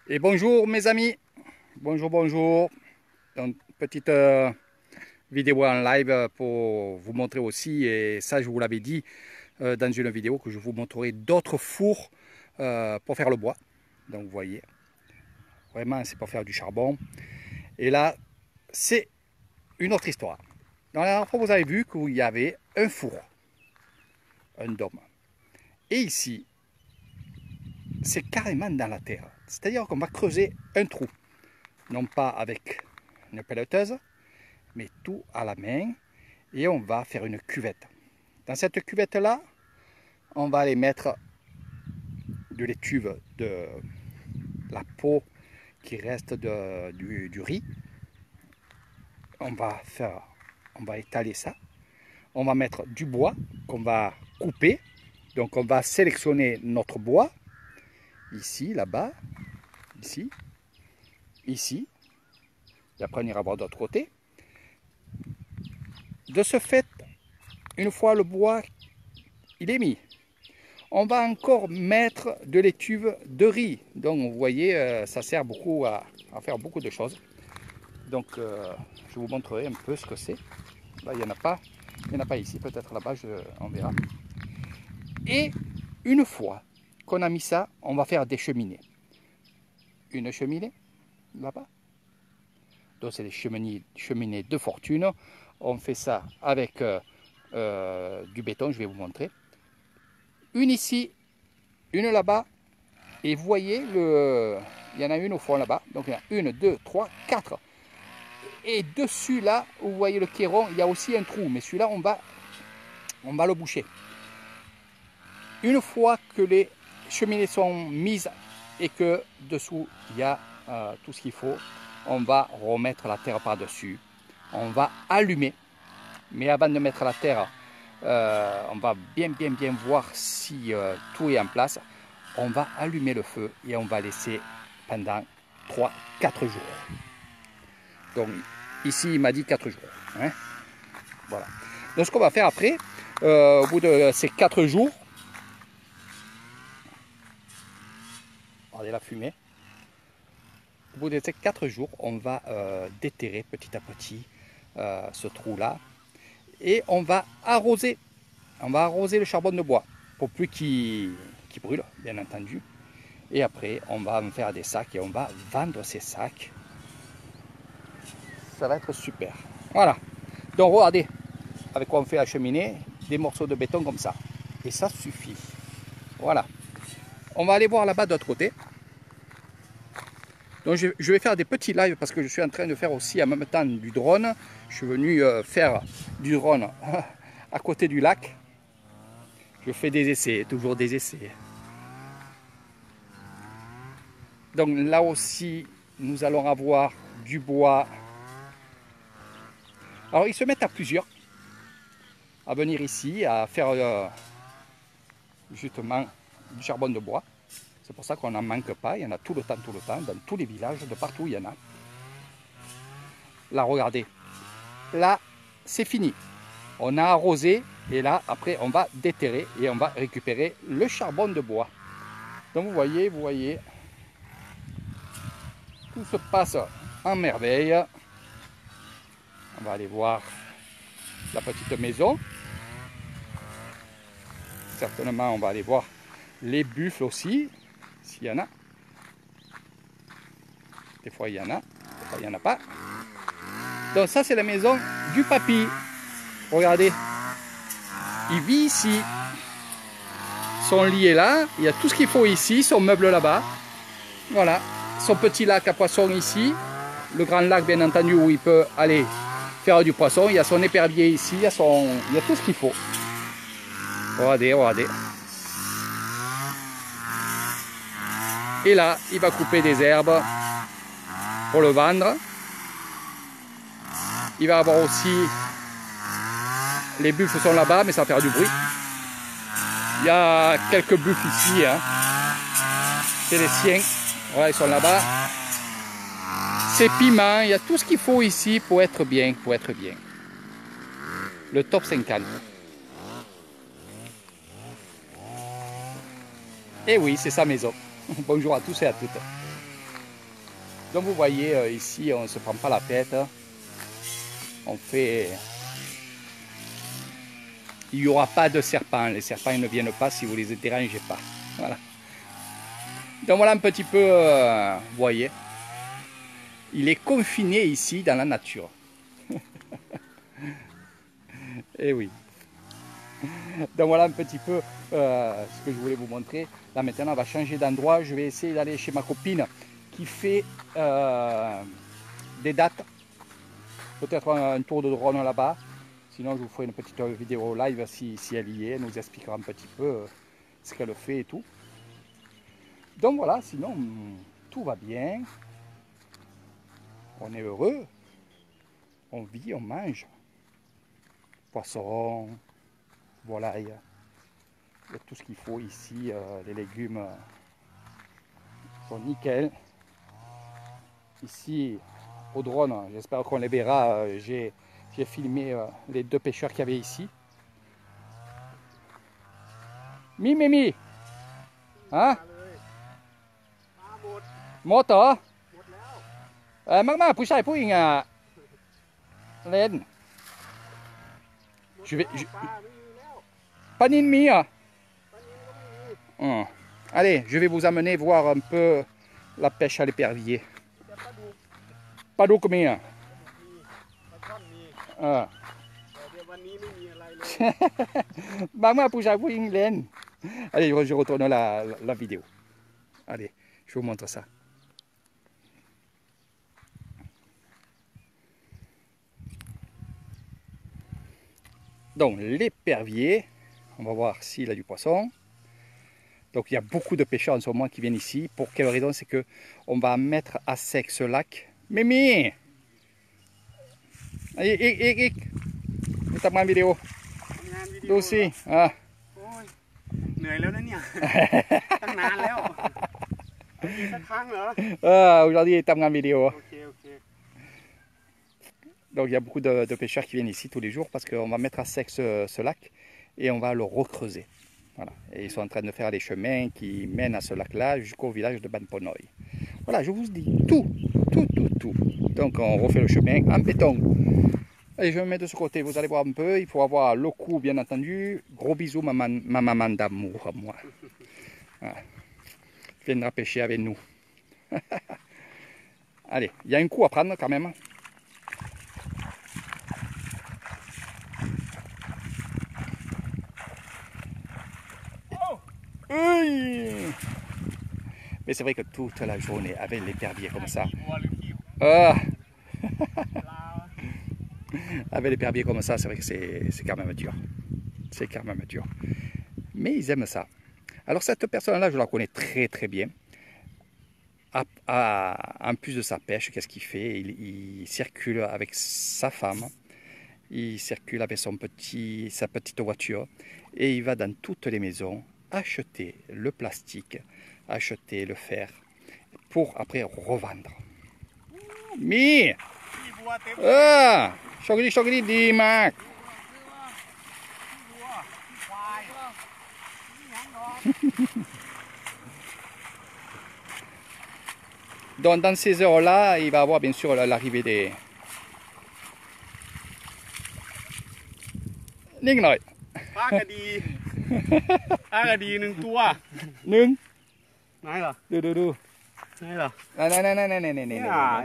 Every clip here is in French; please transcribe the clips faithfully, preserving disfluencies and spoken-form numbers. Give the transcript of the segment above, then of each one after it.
Et bonjour mes amis, bonjour, bonjour. Donc, petite euh, vidéo en live pour vous montrer aussi, et ça je vous l'avais dit euh, dans une vidéo, que je vous montrerai d'autres fours euh, pour faire le bois. Donc vous voyez, vraiment c'est pour faire du charbon. Et là, c'est une autre histoire. Dans la dernière fois, vous avez vu qu'il y avait un four, un dôme. Et ici, c'est carrément dans la terre. C'est-à-dire qu'on va creuser un trou. Non pas avec une pelleteuse, mais tout à la main. Et on va faire une cuvette. Dans cette cuvette-là, on va aller mettre de l'étuve de la peau qui reste de, du, du riz. On va faire, on va étaler ça. On va mettre du bois qu'on va couper. Donc on va sélectionner notre bois. Ici, là-bas, ici, ici. Et après on ira voir d'autre côté. De ce fait, une fois le bois il est mis, on va encore mettre de l'étuve de riz. Donc vous voyez, euh, ça sert beaucoup à, à faire beaucoup de choses. Donc euh, je vous montrerai un peu ce que c'est. Là il n'y en a pas, il n'y en a pas ici, peut-être là-bas, on verra. Et une fois qu'on a mis ça, on va faire des cheminées. Une cheminée, là-bas. Donc c'est des cheminées, cheminées de fortune. On fait ça avec euh, euh, du béton, je vais vous montrer. Une ici, une là-bas. Et vous voyez, le... il y en a une au fond là-bas. Donc il y en a une, deux, trois, quatre. Et dessus là, vous voyez le kéron, il y a aussi un trou. Mais celui-là, on va, on va le boucher. Une fois que les cheminées sont mises et que dessous, il y a euh, tout ce qu'il faut, on va remettre la terre par-dessus. On va allumer. Mais avant de mettre la terre, euh, on va bien, bien, bien voir si euh, tout est en place. On va allumer le feu et on va laisser pendant trois quatre jours. Donc ici il m'a dit quatre jours. Hein, voilà. Donc ce qu'on va faire après, euh, au bout de ces quatre jours, regardez la fumée, au bout de ces quatre jours, on va euh, déterrer petit à petit euh, ce trou là et on va arroser. On va arroser le charbon de bois pour plus qu'il qu'il brûle, bien entendu. Et après, on va en faire des sacs et on va vendre ces sacs. Ça va être super. Voilà. Donc regardez avec quoi on fait la cheminée, des morceaux de béton comme ça. Et ça suffit. Voilà. On va aller voir là-bas de l'autre côté. Donc je vais faire des petits lives parce que je suis en train de faire aussi en même temps du drone. Je suis venu faire du drone à côté du lac. Je fais des essais, toujours des essais. Donc là aussi, nous allons avoir du bois. Alors ils se mettent à plusieurs à venir ici, à faire euh, justement du charbon de bois. C'est pour ça qu'on n'en manque pas, il y en a tout le temps, tout le temps, dans tous les villages, de partout il y en a. Là, regardez, là, c'est fini. On a arrosé et là, après, on va déterrer et on va récupérer le charbon de bois. Donc vous voyez, vous voyez, tout se passe en merveille. On va aller voir la petite maison. Certainement, on va aller voir les buffles aussi, s'il y en a. Des fois, il y en a, des fois, il n'y en a pas. Donc ça, c'est la maison du papy. Regardez, il vit ici. Son lit est là, il y a tout ce qu'il faut ici, son meuble là-bas. Voilà, son petit lac à poisson ici. Le grand lac, bien entendu, où il peut aller faire du poisson. Il y a son épervier ici, il y a, son... il y a tout ce qu'il faut. Regardez, regardez. Et là, il va couper des herbes pour le vendre. Il va avoir aussi... Les buffles sont là-bas, mais ça va faire du bruit. Il y a quelques buffles ici. Hein. C'est les siens. Voilà, ils sont là-bas. C'est piment. Il y a tout ce qu'il faut ici pour être bien, pour être bien. Le top cinquante. Et oui, c'est sa maison. Bonjour à tous et à toutes. Donc vous voyez, euh, ici, on ne se prend pas la tête. On fait... Il n'y aura pas de serpents. Les serpents ils ne viennent pas si vous ne les dérangez pas. Voilà. Donc voilà un petit peu, euh, vous voyez. Il est confiné ici dans la nature. Et oui. Donc voilà un petit peu euh, ce que je voulais vous montrer. Là maintenant on va changer d'endroit. Je vais essayer d'aller chez ma copine qui fait euh, des dates. Peut-être un, un tour de drone là-bas. Sinon je vous ferai une petite vidéo live si, si elle y est. Elle nous expliquera un petit peu euh, ce qu'elle fait et tout. Donc voilà, sinon tout va bien. On est heureux. On vit, on mange. Poisson, volaille. Il y a tout ce qu'il faut ici. Euh, les légumes euh, sont nickel. Ici, au drone, j'espère qu'on les verra. Euh, J'ai filmé euh, les deux pêcheurs qu'il y avait ici. Mi, mi, mi. Hein? Mốtเหรอ เออมากๆผู้ชายผู้หญิงอ่ะเล่น Je vais, je... Panine mi, hein? Hum. Allez, je vais vous amener voir un peu la pêche à l'épervier. Pas d'eau comme ça. Ah. Allez, je retourne la, la, la vidéo. Allez, je vous montre ça. Donc l'épervier, on va voir s'il a du poisson. Donc il y a beaucoup de pêcheurs en ce moment qui viennent ici. Pour quelle raison? C'est que on va mettre à sec ce lac. Mimi! Ik, ik, ik, ik. ทำงานวิดีโอดูสิอ่ะเหนื่อยแล้วนะเนี่ยตั้งนานแล้วสักครั้งเหรอเออเราดีทำงานวิดีโอ Donc il y a beaucoup de, de pêcheurs qui viennent ici tous les jours parce qu'on va mettre à sec ce, ce lac et on va le recreuser. Voilà. Et ils sont en train de faire les chemins qui mènent à ce lac-là jusqu'au village de Banponoy. Voilà, je vous dis tout, tout, tout, tout. Donc on refait le chemin en béton. Allez, je me mets de ce côté, vous allez voir un peu. Il faut avoir le coup, bien entendu. Gros bisous, ma, ma maman d'amour, moi. Voilà. Tu viendras pêcher avec nous. Allez, il y a un coup à prendre quand même. Mais c'est vrai que toute la journée avec l'épervier comme ça, euh, avec l'épervier comme ça, c'est vrai que c'est quand même dur. C'est quand même dur. Mais ils aiment ça. Alors cette personne-là, je la connais très très bien. À, à, en plus de sa pêche, qu'est-ce qu'il fait? il, il circule avec sa femme. Il circule avec son petit, sa petite voiture. Et il va dans toutes les maisons acheter le plastique, acheter le fer, pour après revendre. Mi! Ah! Chogri, chogri, di mak! Donc dans ces heures-là, il va avoir bien sûr l'arrivée des... Ningหน่อยปลากระดีปลากระดีหนึ่งตัวหนึ่งไหนเหรอดูดูดูไหนเหรอนั่นนั่นนั่นนั่นนั่นนั่นเนี่ย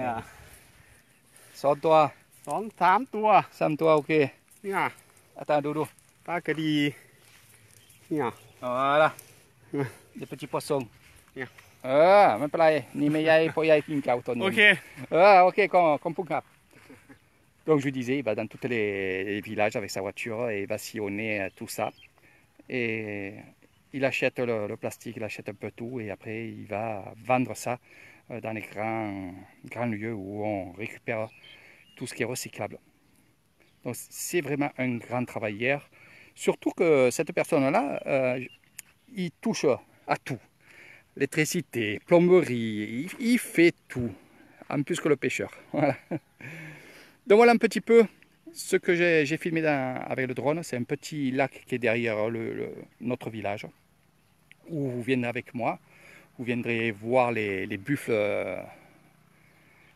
สองตัวสองสามตัวสามตัวโอเคเนี่ยอาจารย์ดูดูปลากระดีเนี่ย Voilà. Des petits poissons. Yeah. Ah, mais pas ni meilleur pour y aller une autonome. Ok. Ah, ok, comme comme pour cap. Donc je disais, il va dans tous les, les villages avec sa voiture et il va sillonner tout ça. Et il achète le, le plastique, il achète un peu tout et après il va vendre ça dans les grands, grands lieux où on récupère tout ce qui est recyclable. Donc c'est vraiment un grand travailleur. Surtout que cette personne-là, euh, il touche à tout. L'électricité, plomberie, il, il fait tout. En plus que le pêcheur. Voilà. Donc voilà un petit peu ce que j'ai filmé dans, avec le drone. C'est un petit lac qui est derrière le, le, notre village. Où vous viendrez avec moi. Vous viendrez voir les, les buffles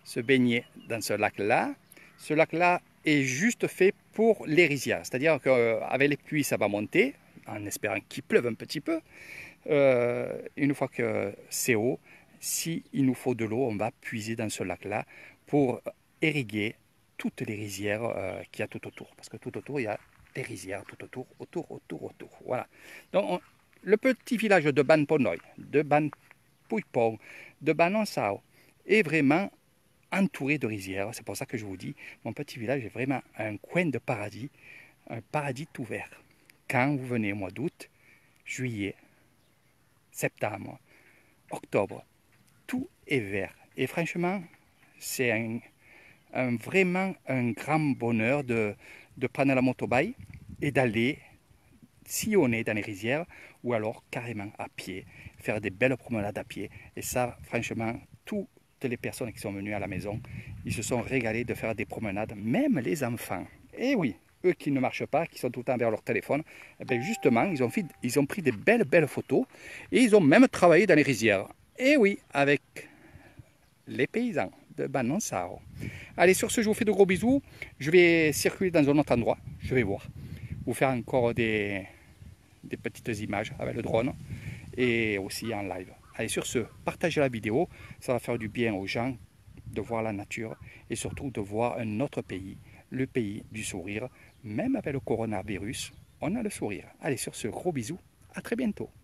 se baigner dans ce lac-là. Ce lac-là est juste fait pour les rizières, c'est-à-dire qu'avec les pluies, ça va monter, en espérant qu'il pleuve un petit peu. Euh, une fois que c'est haut, s'il nous faut de l'eau, on va puiser dans ce lac-là pour irriguer toutes les rizières euh, qu'il y a tout autour. Parce que tout autour, il y a des rizières, tout autour, autour, autour, autour. Voilà. Donc, on, le petit village de Ban Ponoy, de Ban Puipong, de Ban Ansao est vraiment entouré de rizières. C'est pour ça que je vous dis, mon petit village est vraiment un coin de paradis, un paradis tout vert. Quand vous venez au mois d'août, juillet, septembre, octobre, tout est vert. Et franchement, c'est un, un, vraiment un grand bonheur de, de prendre la motobike et d'aller sillonner dans les rizières ou alors carrément à pied, faire des belles promenades à pied. Et ça, franchement, toutes les personnes qui sont venues à la maison, ils se sont régalés de faire des promenades, même les enfants. Et oui, eux qui ne marchent pas, qui sont tout le temps vers leur téléphone, eh bien justement, ils ont, fait, ils ont pris des belles, belles photos et ils ont même travaillé dans les rizières. Et oui, avec les paysans de Ban Ansao. Allez, sur ce, je vous fais de gros bisous. Je vais circuler dans un autre endroit, je vais voir. Vous faire encore des, des petites images avec le drone et aussi en live. Allez, sur ce, partagez la vidéo, ça va faire du bien aux gens de voir la nature et surtout de voir un autre pays, le pays du sourire. Même avec le coronavirus, on a le sourire. Allez, sur ce, gros bisous, à très bientôt.